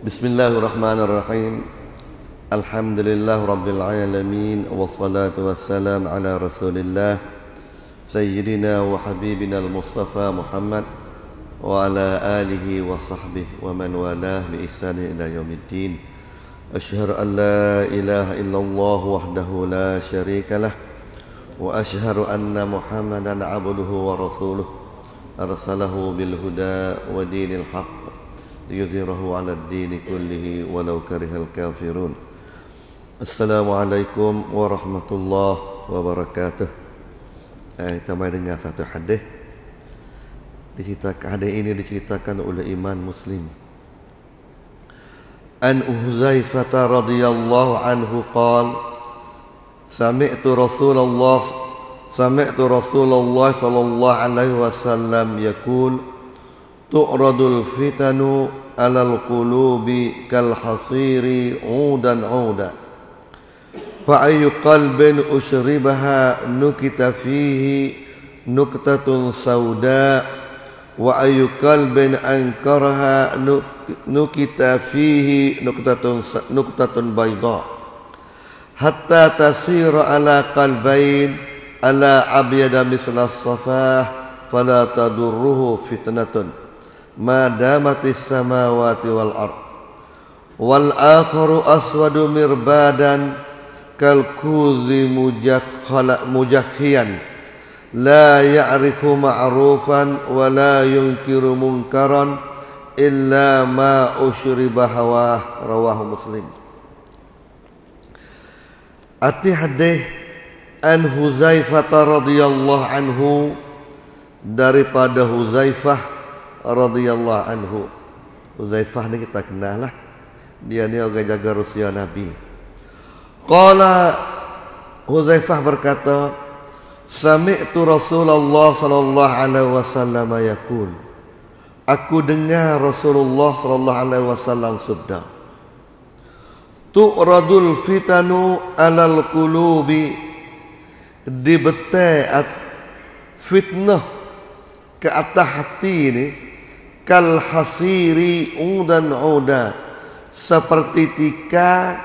Bismillahirrahmanirrahim. Alhamdulillah Rabbil Alamin. Wassalatu wassalam ala Rasulillah Sayyidina wa Habibina al-Mustafa Muhammad wa ala alihi wa sahbihi wa man walah bi ihsani ila yaumiddin. Asyhadu an la ilaha illallah wahdahu la syarika lah wa asyhadu anna Muhammadan abduhu wa rasuluh arsalahu bil huda wa dinil haqq liyudhhirahu 'ala ad-din kullihi walau karihal kafirun. Assalamualaikum warahmatullahi wabarakatuh. Kita mari dengar satu hadis. Hadis ini diceritakan oleh Imam Muslim. An Huzaifah radhiyallahu anhu qala sami'tu Rasulullah sallallahu alaihi wasallam yaqul tu'radul fitanu alal qulubi kal hasiri udan fa ayu qalbin ushribaha nukita fihi nuktatun sauda wa ayu qalbin ankaraha nukita fihi nuktatun bayda hatta tasira ala qalbain ala abyada misla safah fala tadurruhu fitnatun ma damatis samawati wal ard wal akharu aswadu mirbadan kal kuzi mujakhiyan la ya'rifu ma'rufan wa la yunkiru munkaran illa ma ushriba hawah. Rawahu Muslim. Arti hadis an Huzaifah radhiyallahu anhu, daripada Huzaifah radhiyallahu anhu. Huzaifah ni kita kenal lah. Dia ni orang jaga Rusia Nabi. Qala, Huzaifah berkata, sami'tu Rasulullah sallallahu alaihi wasallam yaqul. Aku dengar Rasulullah sallallahu alaihi wasallam sabda, tu'radul fitanu alal qulubi, dibetai fitnah ke atas hati ni kal hasiri udan uda, seperti tika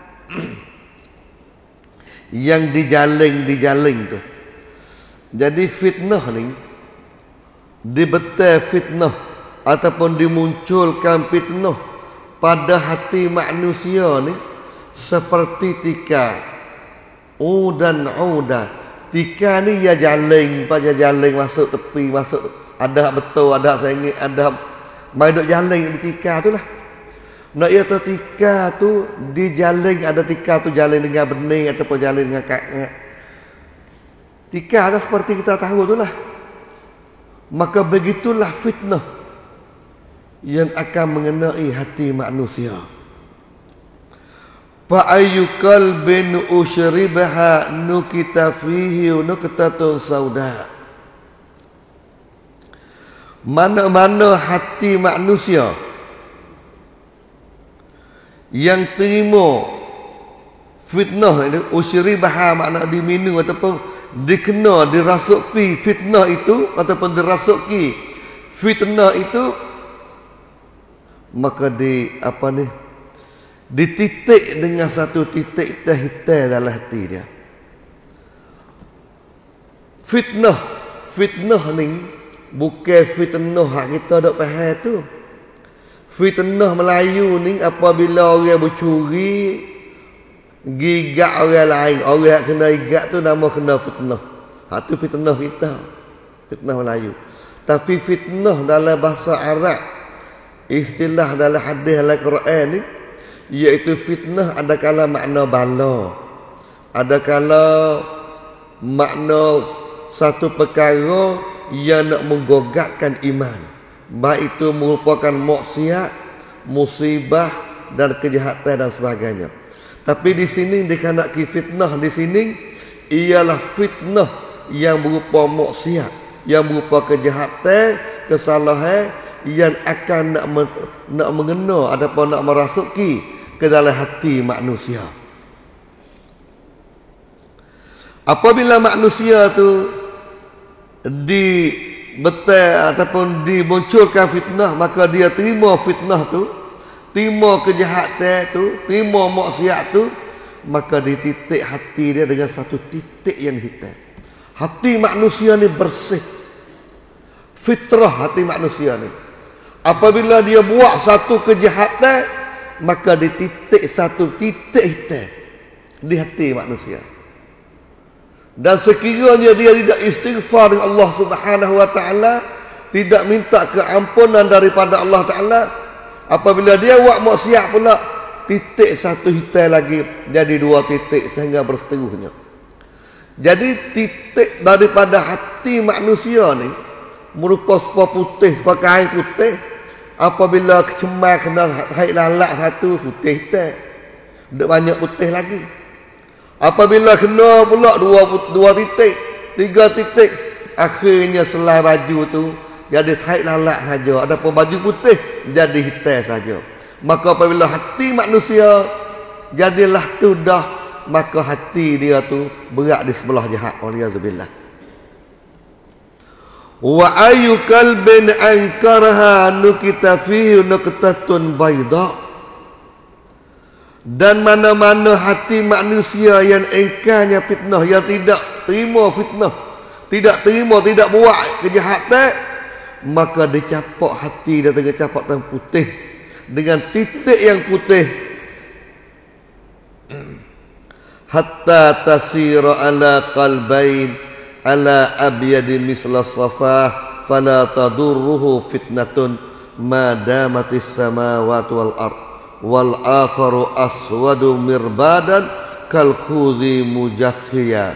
yang dijaling tu. Jadi fitnah ni dibetai fitnah ataupun dimunculkan fitnah pada hati manusia ni seperti tika udan uda. Tika ni ya jaling, pada jaling masuk tepi, masuk ada betul, ada sengit, ada mai duk jaling di tika tu lah. Nak ya tu tika tu dijaling, ada tika tu jaling dengan benih ataupun jaling dengan kakak. Tika ada seperti kita tahu tu lah. Maka begitulah fitnah yang akan mengenai hati manusia. Fa ayyu qalbin ushribaha nukita fihi nuktatun sauda. Mana-mana hati manusia yang terima fitnah itu, ushribaha makna diminum ataupun dikena, dirasuki fitnah itu ataupun dirasuki fitnah itu, maka dititik dengan satu titik teh dalam hati dia. Fitnah ni bukan fitnah hak kita dok faham tu. Fitnah Melayu ni apabila orang bercuri gigak orang lain, orang kena gigak tu nama kena fitnah. Hak tu fitnah kita, fitnah Melayu. Tapi fitnah dalam bahasa Arab, istilah dalam hadis dalam Quran ni, iaitu fitnah ada kala makna bala, ada kala makna satu perkara yang nak menggogatkan iman, baik itu merupakan maksiat, musibah dan kejahatan dan sebagainya. Tapi di sini dikandaki fitnah di sini ialah fitnah yang berupa maksiat, yang berupa kejahatan, kesalahan yang akan nak mengena ataupun nak merasuki ke dalam hati manusia. Apabila manusia tu dibetai ataupun dimunculkan fitnah, maka dia terima fitnah tu terima kejahatan tu, terima maksiat tu, maka dititik hati dia dengan satu titik yang hitam. Hati manusia ni bersih. Fitrah hati manusia ni. Apabila dia buat satu kejahatan, maka dititik satu titik hitam di hati manusia. Dan sekiranya dia tidak istighfar dengan Allah Subhanahu wa taala, tidak minta keampunan daripada Allah taala, apabila dia buat maksiat pula, titik satu hitam lagi jadi dua titik sehingga berseteruhnya. Jadi titik daripada hati manusia ni merupa sebuah putih, sebuah kain putih. Apabila kecemar kena haid lalak satu, putih hitam. Tak banyak putih lagi. Apabila kena pula dua titik, tiga titik, akhirnya selai baju tu jadi haid lalak saja. Adapun baju putih jadi hitam saja. Maka apabila hati manusia jadilah tu dah, maka hati dia tu berat di sebelah jahat. Waliyahzubillah. Wa ayu kalbin ankarha nukita fihi nuqtatun bayda. Dan mana-mana hati manusia yang engkarnya fitnah, yang tidak terima fitnah, tidak terima, tidak buat kejahatan, maka dicapak hati dia dengan capatan putih, dengan titik yang putih, hatta tasira ala qalbain ala abyadi misla safah fala tadurruhu fitnatun ma damatis samawati wal ard wal akharu aswadu mirbadan kal khuzi mujakhiya.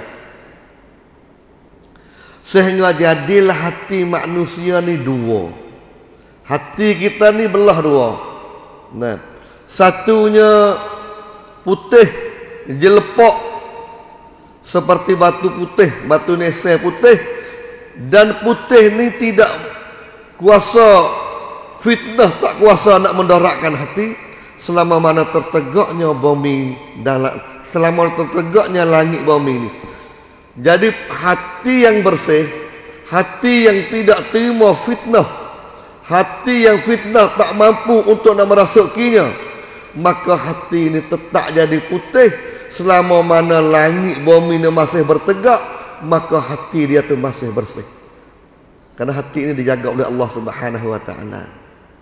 Sehingga jadilah hati manusia ni dua. Hati kita ni belah dua. Nah, satunya putih jelepok seperti batu putih, batu nesai putih, dan putih ni tidak kuasa fitnah, tak kuasa nak mendorakkan hati selama mana tertegaknya bumi dalam, selama tertegaknya langit bumi ni. Jadi hati yang bersih, hati yang tidak terima fitnah, hati yang fitnah tak mampu untuk nak merasukinya, maka hati ini tetap jadi putih. Selama mana langit bumi ini masih bertegak, maka hati dia tu masih bersih. Karena hati ini dijaga oleh Allah Subhanahu wa taala.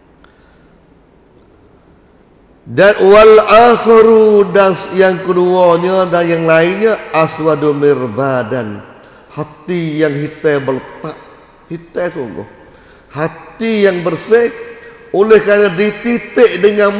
Dan wal akharu, dan yang keduanya dan yang lainnya aswadu mirbadan, hati yang hitam berletak, hitam sungguh. Hati yang bersih oleh kerana dititik dengan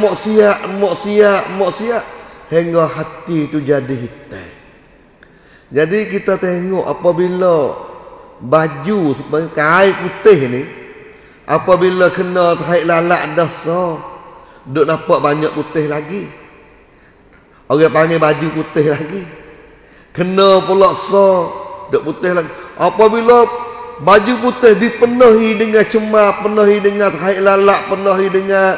maksiat hingga hati itu jadi hitam. Jadi kita tengok apabila baju kain putih ni, apabila kena haid lalak dosa, duk nampak banyak putih lagi. Orang panggil baju putih lagi. Kena pula duk putih lagi. Apabila baju putih dipenuhi dengan cemar, penuhi dengan haid lalak, penuhi dengan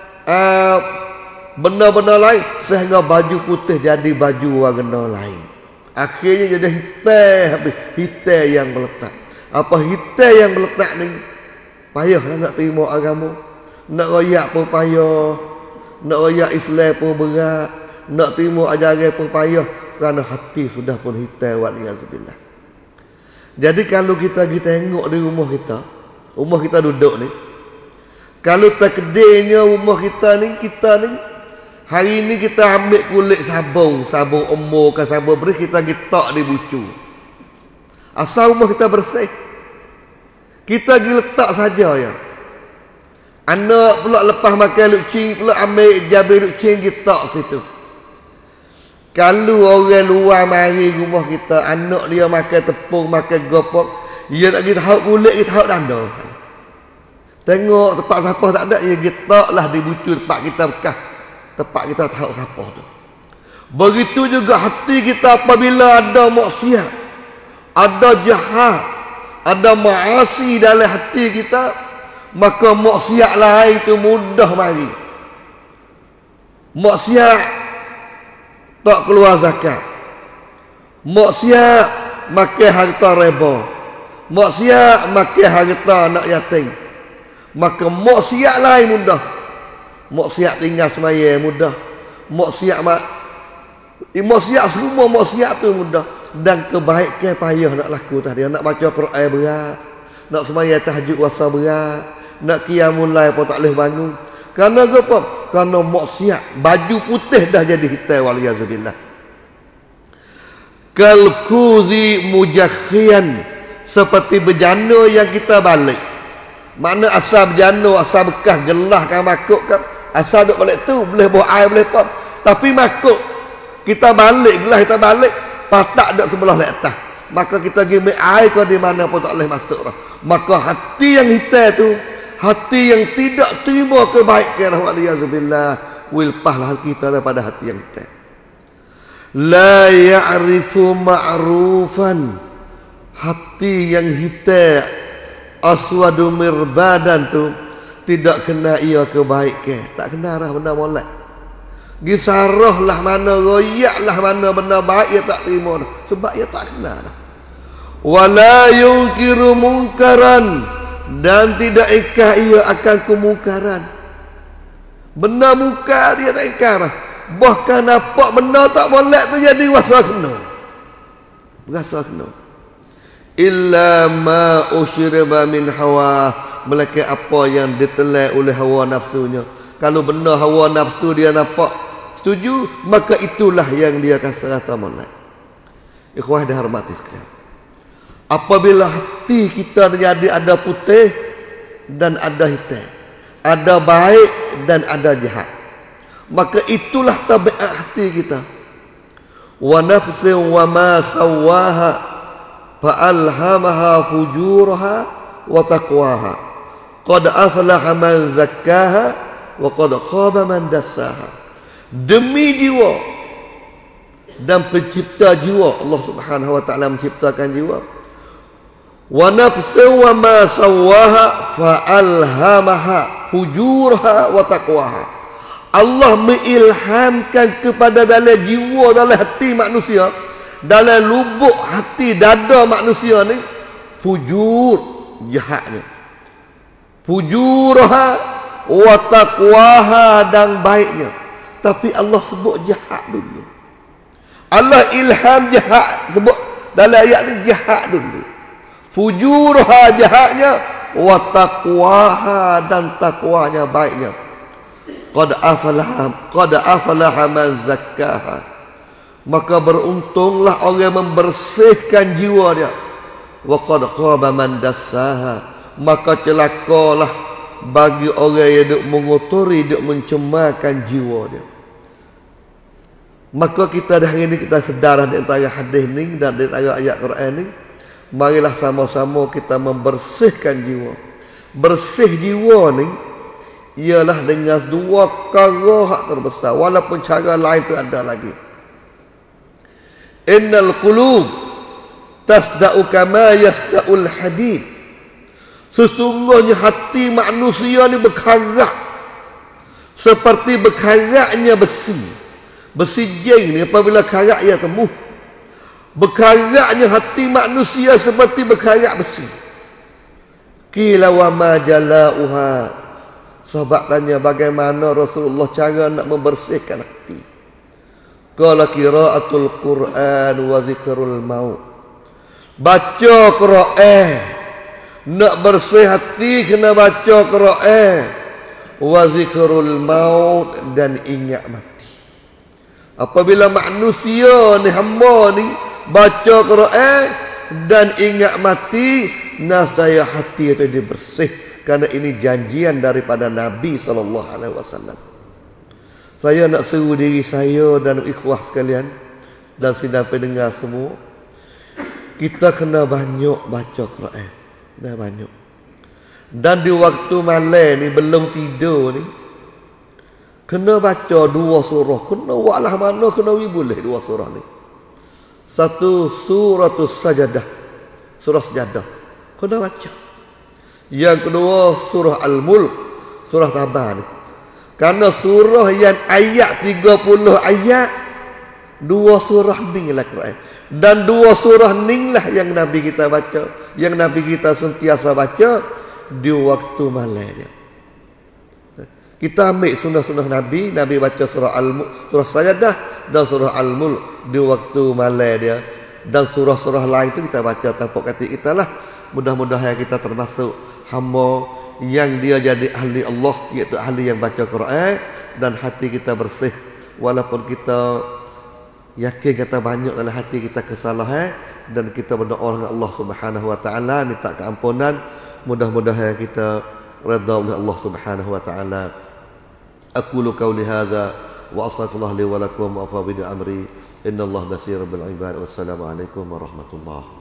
benda-benda lain, sehingga baju putih jadi baju warna lain. Akhirnya jadi hitam, hitam yang meletak. Apa hitam yang meletak ni? Payahlah nak terima agama. Nak royak pun payah, nak royak Islam pun berat, nak terima ajaran pun payah, kerana hati sudah pun hitam. Waliyahzubillah. Jadi kalau kita tengok di rumah kita duduk ni, kalau takdirnya rumah kita ni hari ni kita ambil kulit sabun umur ke sabun beris, kita letak di bucu. Asal rumah kita bersih, kita pergi letak saja ya. Anak pula lepas makan lucing pula ambil jabir lucing letak situ. Kalau orang luar mari rumah kita, anak dia makan tepung, makan gopok, dia nak kita hauk kulit, kita hauk danda. Tengok tempat sampah tak ada, dia letaklah di bucu tempat kita bekas, tempat kita tahu siapa tu. Begitu juga hati kita apabila ada maksiat, ada jahat, ada maasi dalam hati kita, maka maksiat lain itu mudah mari. Maksiat tak keluar zakat, maksiat makan harta riba, maksiat makan harta anak yatim, maka maksiat lain mudah. Maksiat tinggal semaya mudah. Maksiat semua maksiat tu mudah. Dan kebaikan payah nak laku tadi. Nak baca Quran berat, nak semaya tahajud puasa berat, nak qiyamul lail pun tak boleh bangun. Kerana apa? Kerana maksiat. Baju putih dah jadi hitam, waliyazubillah. Kalkuzi mujakhian, seperti bejana yang kita balik. Mana asal bejana, asal bekas gelah kan makuk kan, asal duk balik tu boleh buat air, boleh apa. Tapi makuk kita balik, gelah kita balik, patak duk sebelah di atas. Maka kita pergi air kau di mana pun tak boleh masuk dah. Maka hati yang hitam tu, hati yang tidak terima kebaikan, waliyazubillah, wilpahlah kita daripada hati yang hitam. La ya'rifu ma'rufan, hati yang hitam aswadu mirbadan tu tidak kena ia kebaikan, tak kena dah benda molek. Gisarah lah mana, royak lah mana benda baik ia tak terima dah, sebab ia tak kena dah. Wala yunkiru munkaran, dan tidak ikah ia akan kemungkaran. Benda muka dia tak ikah dah. Bahkan nampak benda tak molek tu jadi rasa kena. Rasa kena. Illa ma usyriba min hawa, melainkan apa yang ditelan oleh hawa nafsunya. Kalau benda hawa nafsu dia nampak setuju, maka itulah yang dia rasa molek. Ikhwah dihormati sekalian. Apabila hati kita jadi ada putih dan ada hitam, ada baik dan ada jahat, maka itulah tabiat hati kita. Wa nafsin wa ma sawaha fa alhamaha fujuraha wa taqwaha. Qad aflaha man zakkaha wa qad khaba man dassaha. Demi jiwa dan pencipta jiwa, Allah Subhanahu wa taala menciptakan jiwa. Wa nafsin wa ma sawaha fa alhamaha fujuraha wa taqwaha. Allah mengilhamkan kepada dalam jiwa, dalam hati manusia, dalam lubuk hati dada manusia ni, fujur, jahatnya, fujurha wa taqwaha, dan baiknya. Tapi Allah sebut jahat dulu. Allah ilham jahat, sebut dalam ayat ni jahat dulu. Fujurha jahatnya, wa taqwaha, dan takwanya baiknya. Qad aflaha man zakkaha, maka beruntunglah orang yang membersihkan jiwa dia. Wa qad khaba man dassaha, maka celakalah bagi orang yang duk mengotori, duk mencemarkan jiwa dia. Maka kita dah hari ini kita sedar di antara hadis ni dan di antara ayat Quran ni, marilah sama-sama kita membersihkan jiwa. Bersih jiwa ni ialah dengan dua perkara hak terbesar, walaupun cara lain tu ada lagi. Innal qulub tasda'u kama yasda'ul hadid, sesungguhnya hati manusia ni berkarak seperti berkaraknya besi. Besi jeng ni apabila karak ia temu, berkaraknya hati manusia seperti berkarak besi. Qila wa ma jala'uha, sahabat tanya bagaimana Rasulullah cara nak membersihkan hati. Qala qiraatul Quran wa zikrul maut, baca Quran. Nak bersih hati kena baca Quran, wa zikrul maut, dan ingat mati. Apabila manusia ni, hamba ni baca Quran dan ingat mati, nascaya hati itu dibersih. Karena ini janjian daripada Nabi SAW. Saya nak seru diri saya dan ikhwah sekalian dan sidang pendengar semua, kita kena banyak baca Quran. Dah banyak. Dan di waktu malam ni belum tidur ni, kena baca dua surah. Kena walah mana kena boleh dua surah ni. Satu suratul sajadah, surah sajadah, kena baca. Yang kedua surah Al-Mulk, surah Tabar ni. Kerana surah yang ayat 30 ayat, dua surah ni lah Quran. Dan dua surah ni lah yang Nabi kita baca, yang Nabi kita sentiasa baca di waktu malam dia. Kita ambil sunnah-sunnah Nabi. Nabi baca surah surah Sajadah dan surah Al-Mulk di waktu malam dia. Dan surah-surah lain itu kita baca tanpa kata kita lah. Mudah-mudahan kita termasuk hamba yang dia jadi ahli Allah, iaitu ahli yang baca Quran, dan hati kita bersih. Walaupun kita yakin kata banyak dalam hati kita kesalahan, dan kita berdoa dengan Allah Subhanahu wa taala minta keampunan, mudah-mudahan kita redha oleh Allah Subhanahu wa taala. Aqulu qawli hadza wa astaghfirullah li wa lakum wa afa bi amri innallaha basirun bil ibad. Wassalamu alaikum warahmatullahi